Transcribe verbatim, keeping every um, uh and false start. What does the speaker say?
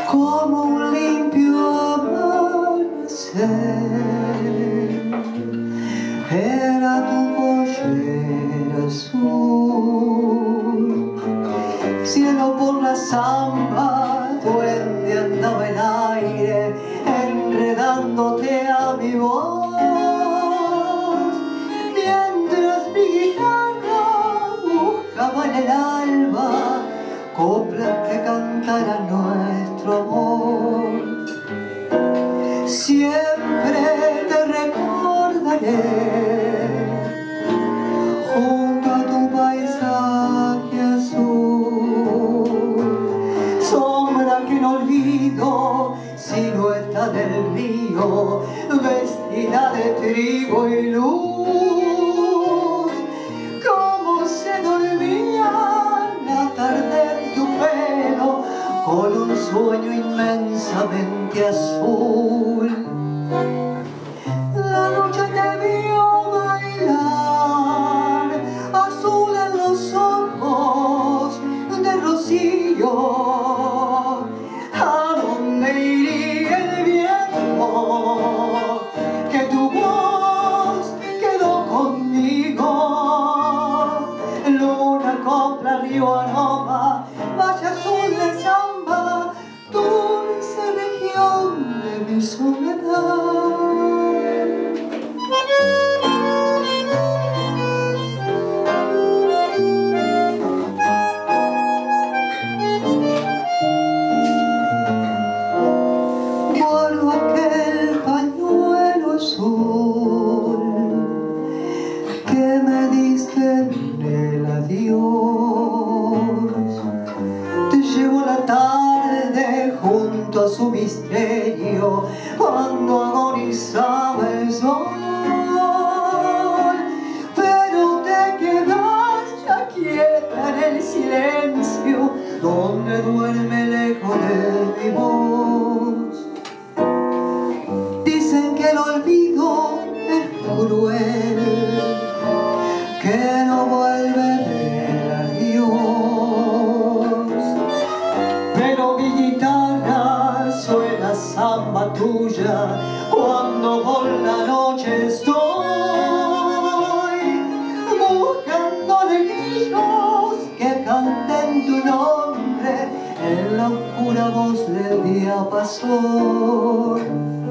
como un limpio amanecer. Era tu pollera azul, cielo por la zamba, duende andaba el aire, enredándote a mi voz, mientras mi guitarra buscaba en el alba coplas que cantaran nuestro amor. Siempre te recordaré junto a tu paisaje azul, sombra que no olvido, silueta del río, vestida de trigo y luz. Cómo se dormía la tarde en tu pelo, con un sueño inmensamente azul. La noche te vio bailar, azul en los ojos de rocío. ¿A dónde iría el viento? Que tu voz quedó conmigo. Luna, copla, río, aroma, valle azul de samba, dulce región de mi soledad. Guardo aquel pañuelo azul que me diste en el adiós. Te llevo la tarde junto a su misterio, cuando agonizaba el sol. Pero te quedas ya quieta en el silencio, donde duerme el eco de mi voz. Dicen que el olvido es cruel, que no vuelve del adiós. Pero mi guitarra suena samba tuya cuando por la noche estoy buscando negrillos que canten tu nombre en la oscura voz del diapasón.